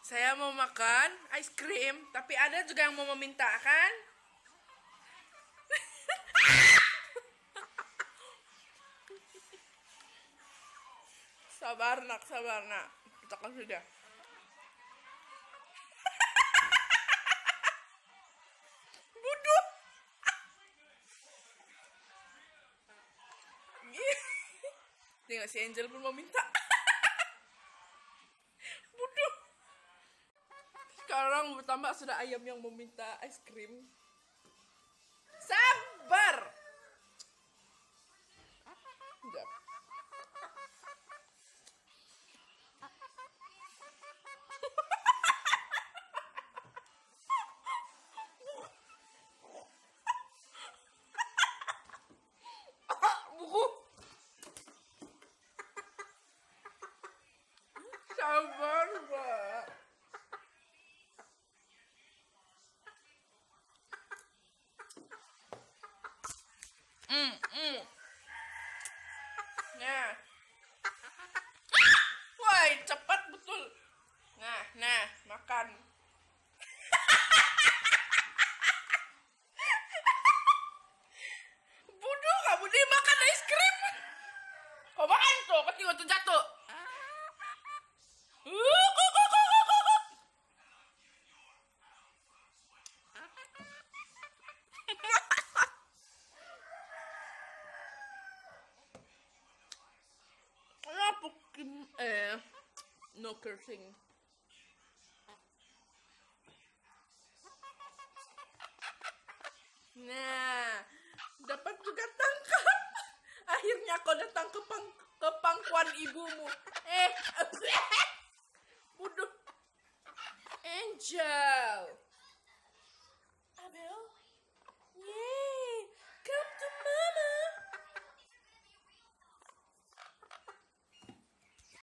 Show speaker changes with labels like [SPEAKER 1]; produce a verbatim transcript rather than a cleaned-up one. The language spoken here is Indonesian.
[SPEAKER 1] Saya mau makan ice cream, tapi ada juga yang mau meminta kan? Sabar nak, sabar nak. Kita kasih dia. Bodoh. Tengok si Angel pun mau minta. Bodoh. Sekarang bertambah sudah ayam yang meminta es krim. Sabar. Sekejap. Buku. Sabar, Mbak. Hmm, hmm. Nah. Woi, cepat betul. Nah, nah, makan. Bodoh kamu, dia makan es krim. Kau makan tuh, pasti waktu jatuh. Uh, kok, kok, kok, kok, kok. Apa kim eh no cursing. Nah, dapat juga tangkap. Akhirnya kau datang ke pang ke pangkuan ibumu. Eh, bodoh. Angel.